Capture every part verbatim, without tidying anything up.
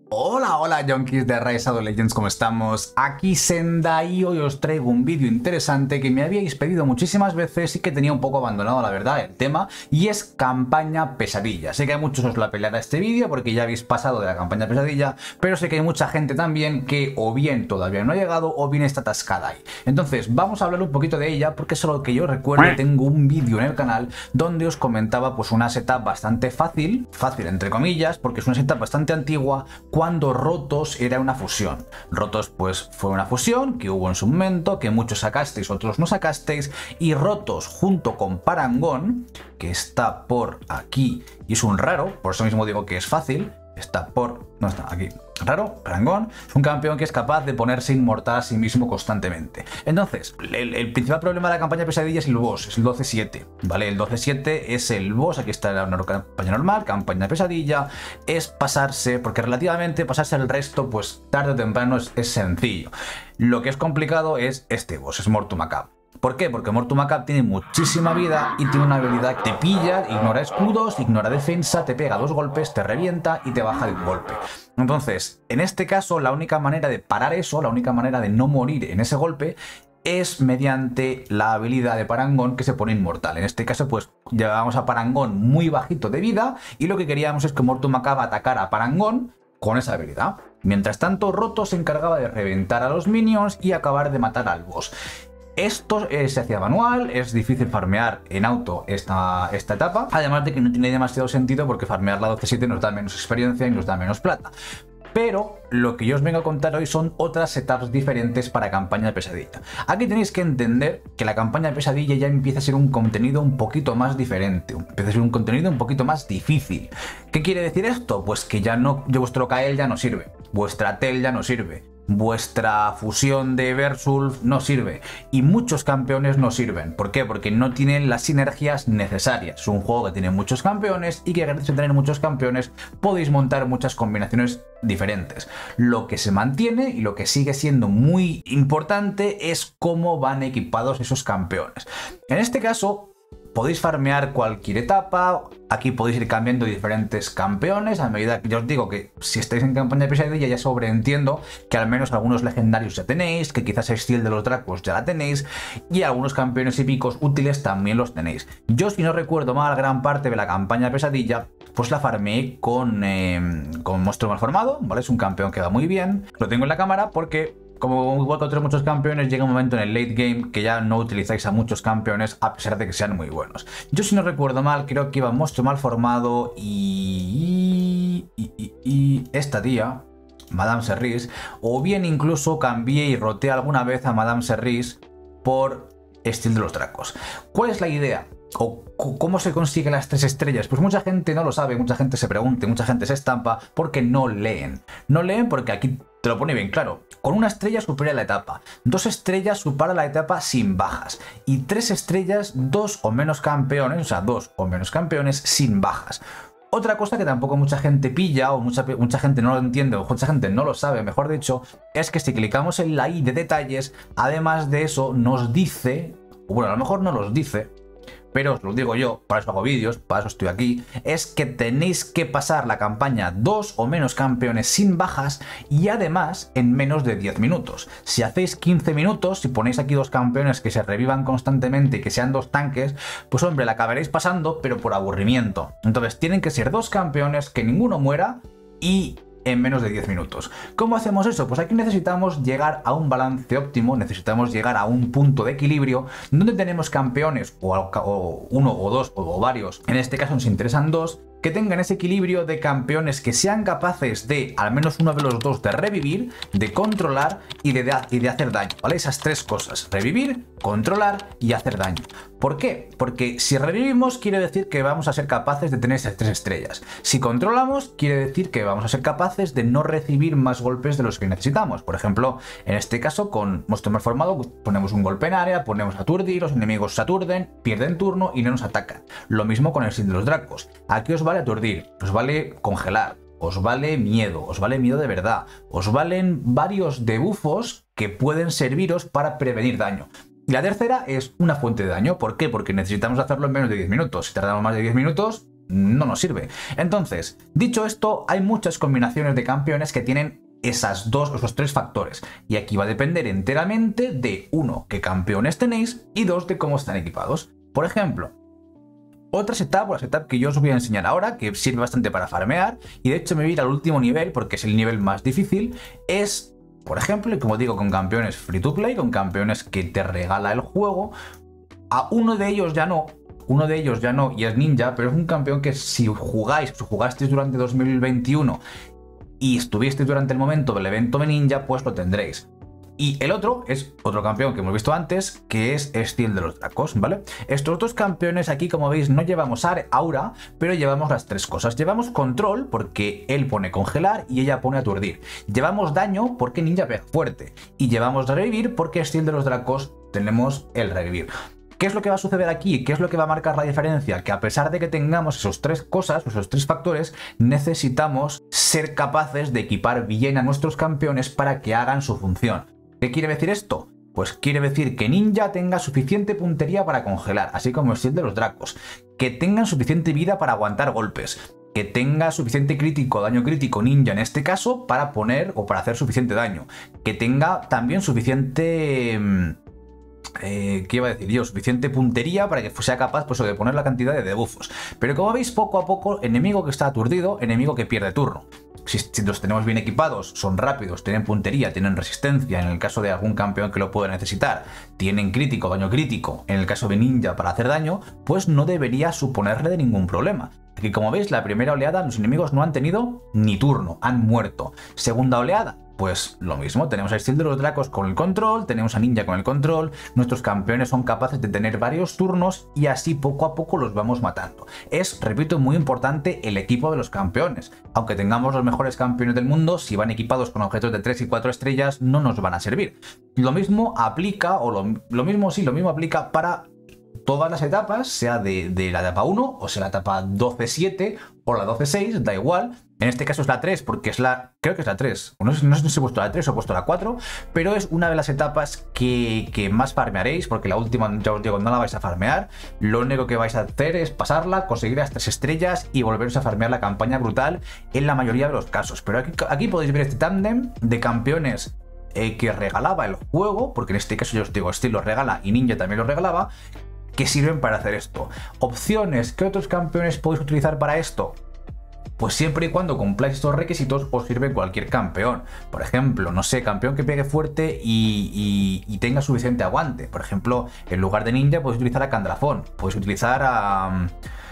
Hola, hola, junkies de Rise of Legends, ¿cómo estamos? Aquí Senda y hoy os traigo un vídeo interesante que me habíais pedido muchísimas veces y que tenía un poco abandonado, la verdad, el tema, y es campaña pesadilla. Sé que a muchos os la peleará este vídeo porque ya habéis pasado de la campaña pesadilla, pero sé que hay mucha gente también que o bien todavía no ha llegado o bien está atascada ahí. Entonces, vamos a hablar un poquito de ella porque solo que yo recuerdo tengo un vídeo en el canal donde os comentaba pues una setup bastante fácil, fácil entre comillas, porque es una setup bastante antigua, cuando Rotos era una fusión. Rotos pues fue una fusión que hubo en su momento, que muchos sacasteis, otros no sacasteis, y Rotos junto con Parangón, que está por aquí y es un raro, por eso mismo digo que es fácil, está por... no está aquí. Raro, Parangón, es un campeón que es capaz de ponerse inmortal a sí mismo constantemente. Entonces, el, el principal problema de la campaña pesadilla es el boss, es el doce siete, ¿vale? El doce siete es el boss, aquí está la campaña normal, campaña pesadilla, es pasarse, porque relativamente pasarse el resto, pues tarde o temprano es, es sencillo. Lo que es complicado es este boss, es Mortumacab. ¿Por qué? Porque Mortumacab tiene muchísima vida y tiene una habilidad que te pilla, ignora escudos, ignora defensa, te pega dos golpes, te revienta y te baja de un golpe. Entonces, en este caso, la única manera de parar eso, la única manera de no morir en ese golpe, es mediante la habilidad de Parangón que se pone inmortal. En este caso, pues llevamos a Parangón muy bajito de vida y lo que queríamos es que Mortumacab atacara a Parangón con esa habilidad. Mientras tanto, Rotos se encargaba de reventar a los minions y acabar de matar al boss. Esto eh, se hacía manual, es difícil farmear en auto esta, esta etapa, además de que no tiene demasiado sentido porque farmear la doce siete nos da menos experiencia y nos da menos plata. Pero lo que yo os vengo a contar hoy son otras setups diferentes para campaña de pesadilla. Aquí tenéis que entender que la campaña de pesadilla ya empieza a ser un contenido un poquito más diferente, empieza a ser un contenido un poquito más difícil. ¿Qué quiere decir esto? Pues que ya no, vuestro Kael ya no sirve, vuestra Tel ya no sirve, vuestra fusión de Versulf no sirve y muchos campeones no sirven. ¿Por qué? Porque no tienen las sinergias necesarias. Es un juego que tiene muchos campeones y que gracias a tener muchos campeones podéis montar muchas combinaciones diferentes. Lo que se mantiene y lo que sigue siendo muy importante es cómo van equipados esos campeones. En este caso, podéis farmear cualquier etapa, aquí podéis ir cambiando diferentes campeones, a medida que yo os digo que si estáis en campaña de pesadilla ya sobreentiendo que al menos algunos legendarios ya tenéis, que quizás el Steel de los Dracos ya la tenéis, y algunos campeones épicos útiles también los tenéis. Yo, si no recuerdo mal, gran parte de la campaña de pesadilla pues la farmeé con, eh, con Monstruo Malformado, ¿vale? Es un campeón que va muy bien, lo tengo en la cámara porque... como igual que otros muchos campeones, llega un momento en el late game que ya no utilizáis a muchos campeones a pesar de que sean muy buenos. Yo, si no recuerdo mal, creo que iba Monstruo Malformado y... y, y, y esta tía, Madame Serris, o bien incluso cambié y roté alguna vez a Madame Serris por Steel de los Dracos. ¿Cuál es la idea? ¿O cómo se consigue las tres estrellas? Pues mucha gente no lo sabe, mucha gente se pregunta, mucha gente se estampa porque no leen. No leen porque aquí te lo pone bien claro. Con una estrella supera la etapa, dos estrellas supera la etapa sin bajas y tres estrellas, dos o menos campeones, o sea, dos o menos campeones sin bajas. Otra cosa que tampoco mucha gente pilla o mucha, mucha gente no lo entiende o mucha gente no lo sabe, mejor dicho, es que si clicamos en la i de detalles, además de eso nos dice, bueno, a lo mejor no los dice, pero os lo digo yo, para eso hago vídeos, para eso estoy aquí, es que tenéis que pasar la campaña dos o menos campeones sin bajas y además en menos de diez minutos. Si hacéis quince minutos, si ponéis aquí dos campeones que se revivan constantemente y que sean dos tanques, pues hombre, la acabaréis pasando, pero por aburrimiento. Entonces tienen que ser dos campeones que ninguno muera y en menos de diez minutos. ¿Cómo hacemos eso? Pues aquí necesitamos llegar a un balance óptimo, necesitamos llegar a un punto de equilibrio donde tenemos campeones o, o uno o dos o varios, en este caso nos interesan dos, que tengan ese equilibrio de campeones que sean capaces de, al menos uno de los dos, de revivir, de controlar y de, y de hacer daño, ¿vale? Esas tres cosas, revivir, controlar y hacer daño. ¿Por qué? Porque si revivimos quiere decir que vamos a ser capaces de tener esas tres estrellas. Si controlamos quiere decir que vamos a ser capaces de no recibir más golpes de los que necesitamos. Por ejemplo, en este caso con Monstruo Malformado ponemos un golpe en área, ponemos aturdir, los enemigos se aturden, pierden turno y no nos atacan. Lo mismo con el Steel de los Dracos. Aquí os vale aturdir, os vale congelar, os vale miedo, os vale miedo de verdad, os valen varios debuffos que pueden serviros para prevenir daño. La tercera es una fuente de daño. ¿Por qué? Porque necesitamos hacerlo en menos de diez minutos. Si tardamos más de diez minutos, no nos sirve. Entonces, dicho esto, hay muchas combinaciones de campeones que tienen esas dos, esos tres factores. Y aquí va a depender enteramente de, uno, qué campeones tenéis, y dos, de cómo están equipados. Por ejemplo, otra setup, o la setup que yo os voy a enseñar ahora, que sirve bastante para farmear, y de hecho me voy a ir al último nivel porque es el nivel más difícil, es, por ejemplo, y como digo, con campeones free to play, con campeones que te regala el juego. A uno de ellos ya no, uno de ellos ya no, y es Ninja, pero es un campeón que si jugáis, si jugasteis durante dos mil veintiuno y estuvisteis durante el momento del evento de Ninja, pues lo tendréis. Y el otro es otro campeón que hemos visto antes, que es Steel de los Dracos, ¿vale? Estos dos campeones aquí, como veis, no llevamos aura, pero llevamos las tres cosas. Llevamos control, porque él pone congelar y ella pone aturdir. Llevamos daño, porque Ninja pega fuerte. Y llevamos revivir, porque Steel de los Dracos tenemos el revivir. ¿Qué es lo que va a suceder aquí? ¿Qué es lo que va a marcar la diferencia? Que a pesar de que tengamos esos tres cosas, esos tres factores, necesitamos ser capaces de equipar bien a nuestros campeones para que hagan su función. ¿Qué quiere decir esto? Pues quiere decir que Ninja tenga suficiente puntería para congelar, así como el Steel de los Dracos, que tengan suficiente vida para aguantar golpes, que tenga suficiente crítico, daño crítico Ninja en este caso, para poner o para hacer suficiente daño, que tenga también suficiente... Eh, ¿Qué iba a decir yo? Suficiente puntería para que sea capaz pues, de poner la cantidad de debuffos. Pero como veis, poco a poco, enemigo que está aturdido, enemigo que pierde turno. Si, si los tenemos bien equipados, son rápidos, tienen puntería, tienen resistencia, en el caso de algún campeón que lo pueda necesitar, tienen crítico, daño crítico, en el caso de Ninja para hacer daño, pues no debería suponerle de ningún problema. Aquí, como veis, la primera oleada, los enemigos no han tenido ni turno, han muerto. Segunda oleada, pues lo mismo, tenemos a Steel de los Dracos con el control, tenemos a Ninja con el control, nuestros campeones son capaces de tener varios turnos y así poco a poco los vamos matando. Es, repito, muy importante el equipo de los campeones. Aunque tengamos los mejores campeones del mundo, si van equipados con objetos de tres y cuatro estrellas, no nos van a servir. Lo mismo aplica, o lo, lo mismo sí, lo mismo aplica para todas las etapas, sea de, de la etapa uno, o sea la etapa doce siete o la doce seis, da igual. En este caso es la tres, porque es la... creo que es la tres. No sé, no sé si he puesto la tres o he puesto la cuatro, pero es una de las etapas que, que más farmearéis, porque la última, ya os digo, no la vais a farmear. Lo único que vais a hacer es pasarla, conseguir las tres estrellas y volveros a farmear la campaña brutal en la mayoría de los casos. Pero aquí, aquí podéis ver este tándem de campeones eh, que regalaba el juego, porque en este caso yo os digo, Steel lo regala y Ninja también lo regalaba, que sirven para hacer esto. Opciones, ¿qué otros campeones podéis utilizar para esto? Pues siempre y cuando cumpláis estos requisitos os sirve cualquier campeón. Por ejemplo, no sé, campeón que pegue fuerte y, y, y tenga suficiente aguante. Por ejemplo, en lugar de Ninja podéis utilizar a Candrafón, podéis utilizar a...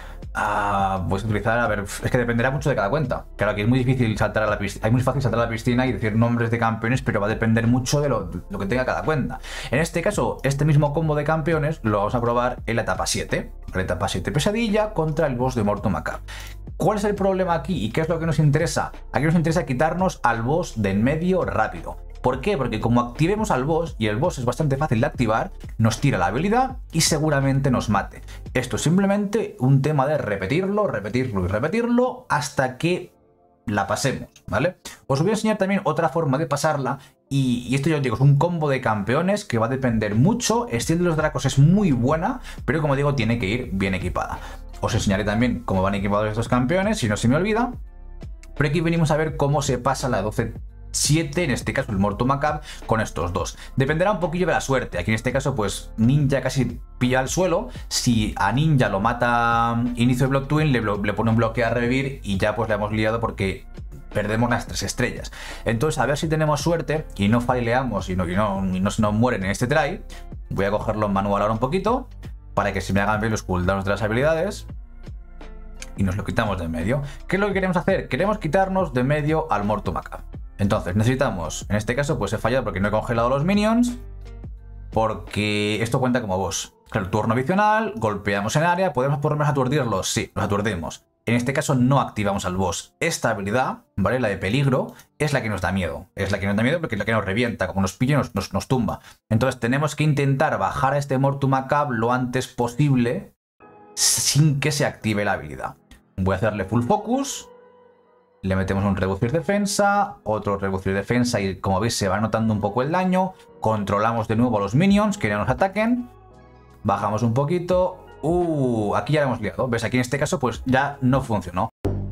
a podéis utilizar, a ver, es que dependerá mucho de cada cuenta. Claro, aquí es muy difícil saltar a la piscina, es muy fácil saltar a la piscina y decir nombres de campeones, pero va a depender mucho de lo, lo que tenga cada cuenta. En este caso, este mismo combo de campeones lo vamos a probar en la etapa siete. La etapa siete pesadilla contra el boss de Mortal Kombat. ¿Cuál es el problema aquí y qué es lo que nos interesa? Aquí nos interesa quitarnos al boss de en medio rápido. ¿Por qué? Porque como activemos al boss, y el boss es bastante fácil de activar, nos tira la habilidad y seguramente nos mate. Esto es simplemente un tema de repetirlo, repetirlo y repetirlo hasta que la pasemos, ¿vale? Os voy a enseñar también otra forma de pasarla y, y esto ya os digo, es un combo de campeones que va a depender mucho. Steel de los Dracos es muy buena, pero como digo, tiene que ir bien equipada. Os enseñaré también cómo van equipados estos campeones, si no se me olvida. Pero aquí venimos a ver cómo se pasa la doce siete, en este caso el Mortal Kombat, con estos dos. Dependerá un poquillo de la suerte. Aquí en este caso, pues Ninja casi pilla al suelo. Si a Ninja lo mata inicio de Block Twin, le, le pone un bloque a revivir y ya pues le hemos liado porque perdemos las tres estrellas. Entonces, a ver si tenemos suerte y no faileamos y no, y no, y no se nos mueren en este try. Voy a cogerlo en manual ahora un poquito, para que se me hagan bien los cooldowns de las habilidades. Y nos lo quitamos de en medio. ¿Qué es lo que queremos hacer? Queremos quitarnos de medio al Mortal Kombat. Entonces necesitamos, en este caso pues he fallado porque no he congelado los minions, porque esto cuenta como boss. El turno adicional, golpeamos en área, ¿podemos por lo menos aturdirlos? Sí, los aturdimos. En este caso no activamos al boss. Esta habilidad, ¿vale? La de peligro, es la que nos da miedo. Es la que nos da miedo porque es la que nos revienta. Como nos pilla, nos, nos, nos tumba. Entonces tenemos que intentar bajar a este Mortal Kombat lo antes posible sin que se active la habilidad. Voy a hacerle full focus. Le metemos un reducir defensa, otro reducir defensa y como veis se va notando un poco el daño. Controlamos de nuevo a los minions que no nos ataquen. Bajamos un poquito Uh, aquí ya lo hemos liado. ¿Ves? Aquí en este caso pues ya no funcionó.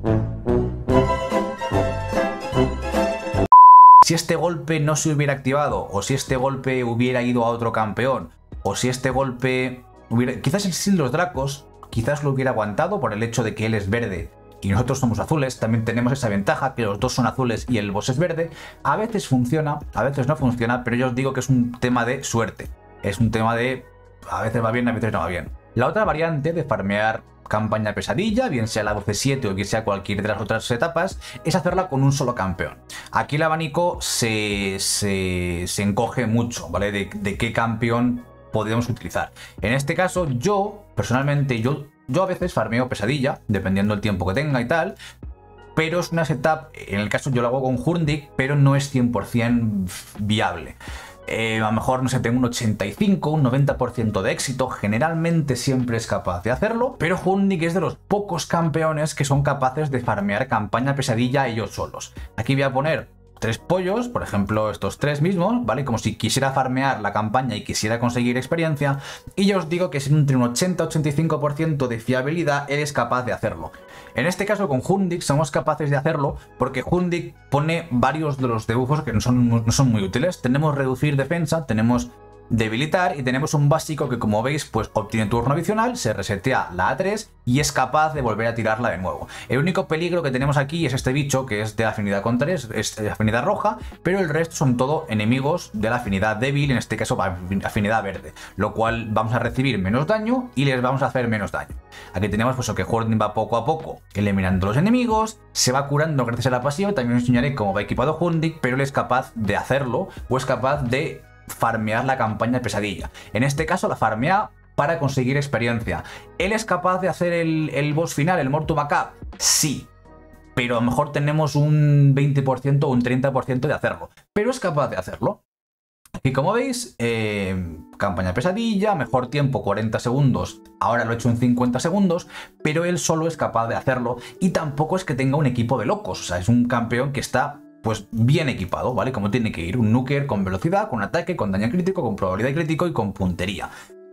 Si este golpe no se hubiera activado, o si este golpe hubiera ido a otro campeón, o si este golpe hubiera... Quizás sin los Dracos, quizás lo hubiera aguantado por el hecho de que él es verde y nosotros somos azules. También tenemos esa ventaja, que los dos son azules y el boss es verde. A veces funciona, a veces no funciona, pero yo os digo que es un tema de suerte. Es un tema de... a veces va bien, a veces no va bien. La otra variante de farmear campaña pesadilla, bien sea la doce siete o bien sea cualquier de las otras etapas, es hacerla con un solo campeón. Aquí el abanico se, se, se encoge mucho, ¿vale? De, de qué campeón podemos utilizar. En este caso, yo, personalmente, yo, yo a veces farmeo pesadilla, dependiendo del tiempo que tenga y tal, pero es una setup, en el caso yo lo hago con Hurndig, pero no es cien por cien viable. Eh, a lo mejor, no sé, tengo un ochenta y cinco, un noventa por ciento de éxito, generalmente siempre es capaz de hacerlo, pero Hurndig es de los pocos campeones que son capaces de farmear campaña pesadilla ellos solos. Aquí voy a poner tres pollos, por ejemplo estos tres mismos, ¿vale? Como si quisiera farmear la campaña y quisiera conseguir experiencia, y yo os digo que sin entre un ochenta a ochenta y cinco por ciento de fiabilidad eres capaz de hacerlo. En este caso con Hurndig somos capaces de hacerlo porque Hurndig pone varios de los debuffos que no son, no son muy útiles. Tenemos reducir defensa, tenemos debilitar y tenemos un básico que, como veis, pues obtiene turno adicional, se resetea la A tres y es capaz de volver a tirarla de nuevo. El único peligro que tenemos aquí es este bicho, que es de afinidad con tres, es de afinidad roja, pero el resto son todo enemigos de la afinidad débil, en este caso afinidad verde, lo cual vamos a recibir menos daño y les vamos a hacer menos daño. Aquí tenemos pues que Hurndig va poco a poco eliminando los enemigos, se va curando gracias a la pasiva. También os enseñaré cómo va equipado Hurndig, pero él es capaz de hacerlo o es capaz de farmear la campaña pesadilla. En este caso la farmea para conseguir experiencia. ¿Él es capaz de hacer el, el boss final, el Mortum Macabre? Sí, pero a lo mejor tenemos un veinte por ciento o un treinta por ciento de hacerlo, pero es capaz de hacerlo. Y como veis, eh, campaña pesadilla, mejor tiempo cuarenta segundos, ahora lo he hecho en cincuenta segundos, pero él solo es capaz de hacerlo y tampoco es que tenga un equipo de locos, o sea, es un campeón que está pues bien equipado, ¿vale? Como tiene que ir, un nuker con velocidad, con ataque, con daño crítico, con probabilidad crítico y con puntería.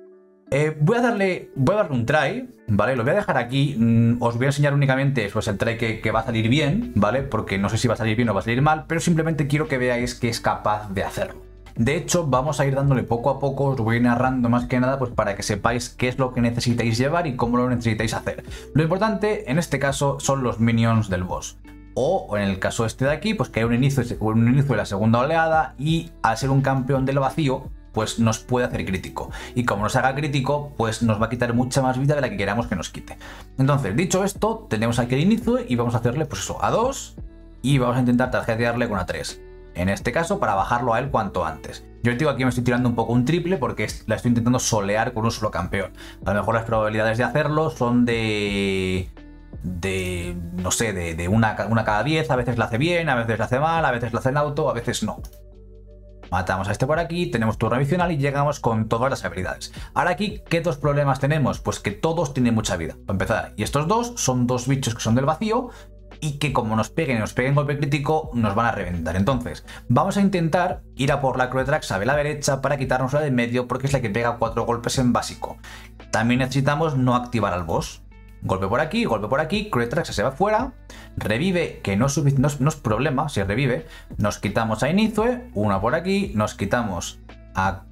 Eh, voy a darle voy a darle un try, ¿vale? Lo voy a dejar aquí, mm, os voy a enseñar únicamente pues, el try que, que va a salir bien, ¿vale? Porque no sé si va a salir bien o va a salir mal, pero simplemente quiero que veáis que es capaz de hacerlo. De hecho, vamos a ir dándole poco a poco, os voy narrando más que nada pues para que sepáis qué es lo que necesitáis llevar y cómo lo necesitáis hacer. Lo importante en este caso son los minions del boss. O en el caso este de aquí, pues que hay un inicio, un inicio de la segunda oleada y al ser un campeón del vacío, pues nos puede hacer crítico. Y como nos haga crítico, pues nos va a quitar mucha más vida de la que queramos que nos quite. Entonces, dicho esto, tenemos aquí el inicio y vamos a hacerle pues eso, a dos y vamos a intentar tarjetearle con a tres. En este caso, para bajarlo a él cuanto antes. Yo os digo aquí me estoy tirando un poco un triple porque la estoy intentando solear con un solo campeón. A lo mejor las probabilidades de hacerlo son de... de, no sé, de, de una, una cada diez, a veces la hace bien, a veces la hace mal, a veces la hace en auto, a veces no. Matamos a este por aquí, tenemos turno adicional y llegamos con todas las habilidades. Ahora aquí, ¿qué dos problemas tenemos? Pues que todos tienen mucha vida, para empezar. Y estos dos son dos bichos que son del vacío y que como nos peguen y nos peguen golpe crítico, nos van a reventar. Entonces, vamos a intentar ir a por la Croetraxa de la derecha para quitarnos la de en medio porque es la que pega cuatro golpes en básico. También necesitamos no activar al boss. Golpe por aquí, golpe por aquí, Croetraxa se va fuera, revive, que no es, no, es, no es problema si revive, nos quitamos a Inizue, una por aquí, nos quitamos a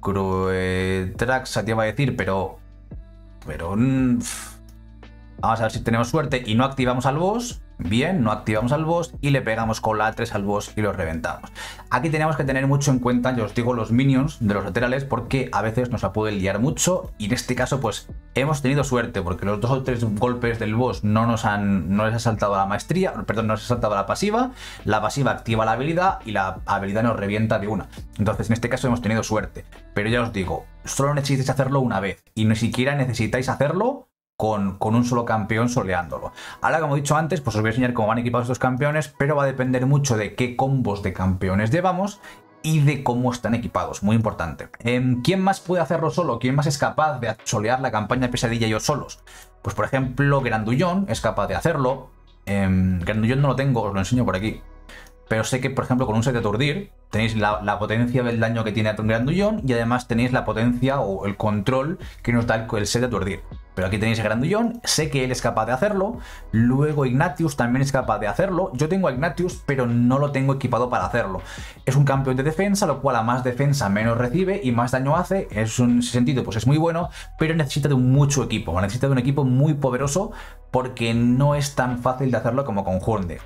Croetraxa, te iba a decir, pero... pero... Mmm, vamos a ver si tenemos suerte y no activamos al boss. Bien, no activamos al boss y le pegamos con la A tres al boss y lo reventamos. Aquí tenemos que tener mucho en cuenta, yo os digo, los minions de los laterales porque a veces nos la puede liar mucho y en este caso pues hemos tenido suerte porque los dos o tres golpes del boss no nos han no les ha saltado la maestría, perdón, no les ha saltado la pasiva, la pasiva activa la habilidad y la habilidad nos revienta de una. Entonces en este caso hemos tenido suerte, pero ya os digo, solo necesitáis hacerlo una vez y ni siquiera necesitáis hacerlo Con, con un solo campeón soleándolo. Ahora, como he dicho antes, pues os voy a enseñar cómo van equipados estos campeones, pero va a depender mucho de qué combos de campeones llevamos y de cómo están equipados, muy importante. ¿Quién más puede hacerlo solo? ¿Quién más es capaz de solear la campaña pesadilla ellos solos? Pues por ejemplo, Grandullón es capaz de hacerlo. Eh, Grandullón no lo tengo, os lo enseño por aquí. pero sé que, por ejemplo, con un set de aturdir tenéis la, la potencia del daño que tiene Grandullón y además tenéis la potencia o el control que nos da el, el set de aturdir. Pero aquí tenéis a Grandullón, sé que él es capaz de hacerlo, luego Ignatius también es capaz de hacerlo. Yo tengo a Ignatius, pero no lo tengo equipado para hacerlo. Es un campeón de defensa, lo cual a más defensa menos recibe y más daño hace. Es un, en ese sentido pues es muy bueno, pero necesita de un mucho equipo, necesita de un equipo muy poderoso porque no es tan fácil de hacerlo como con Horndeck.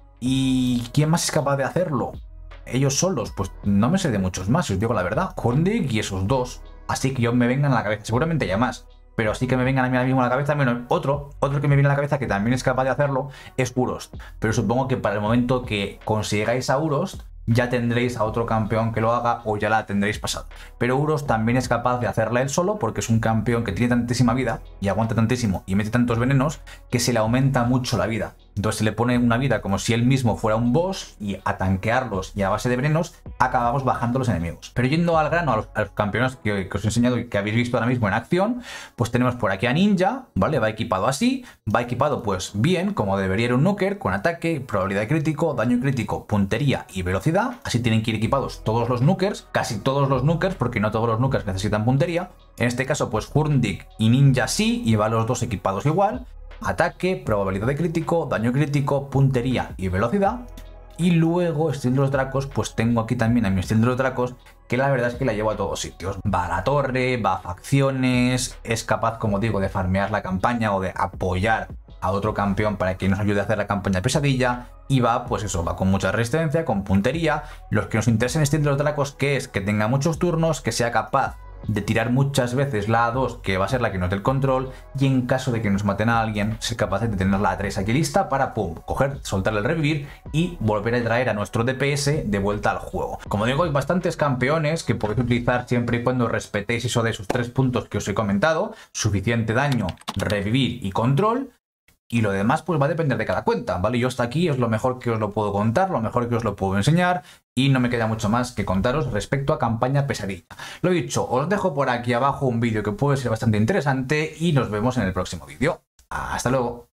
¿Y quién más es capaz de hacerlo? Ellos solos, pues no me sé de muchos más, si os digo la verdad. Horndeck y esos dos. Así que yo me vengan a la cabeza, seguramente haya más. Pero así que me vengan a mí ahora mismo a la cabeza, menos otro, otro que me viene a la cabeza que también es capaz de hacerlo, es Urost. Pero supongo que para el momento que consigáis a Urost, ya tendréis a otro campeón que lo haga o ya la tendréis pasado. Pero Urost también es capaz de hacerla él solo porque es un campeón que tiene tantísima vida y aguanta tantísimo y mete tantos venenos que se le aumenta mucho la vida. Entonces se le pone una vida como si él mismo fuera un boss y a tanquearlos y a base de venenos acabamos bajando los enemigos. Pero yendo al grano, a los, a los campeones que, que os he enseñado y que habéis visto ahora mismo en acción, pues tenemos por aquí a Ninja, ¿vale? Va equipado así, va equipado pues bien, como debería ir un Nuker, con ataque, probabilidad de crítico, daño crítico, puntería y velocidad. Así tienen que ir equipados todos los Nukers, casi todos los Nukers, porque no todos los Nukers necesitan puntería. En este caso pues Horndeck y Ninja sí, y van los dos equipados igual. Ataque, probabilidad de crítico, daño crítico, puntería y velocidad. Y luego Steel de los Dracos, pues tengo aquí también a mi Steel de los Dracos, que la verdad es que la llevo a todos sitios. Va a la torre, va a facciones, es capaz, como digo, de farmear la campaña o de apoyar a otro campeón para que nos ayude a hacer la campaña pesadilla. Y va, pues eso, va con mucha resistencia, con puntería. Los que nos interesen en Steel de los Dracos, que es que tenga muchos turnos, que sea capaz de tirar muchas veces la A dos, que va a ser la que nos dé el control, y en caso de que nos maten a alguien, ser capaz de tener la A tres aquí lista para, pum, coger, soltar el revivir y volver a traer a nuestro D P S de vuelta al juego. Como digo, hay bastantes campeones que podéis utilizar siempre y cuando respetéis eso de esos tres puntos que os he comentado: suficiente daño, revivir y control. Y lo demás pues va a depender de cada cuenta, ¿vale? Yo hasta aquí es lo mejor que os lo puedo contar, lo mejor que os lo puedo enseñar, y no me queda mucho más que contaros respecto a campaña pesadilla. Lo dicho, os dejo por aquí abajo un vídeo que puede ser bastante interesante y nos vemos en el próximo vídeo. ¡Hasta luego!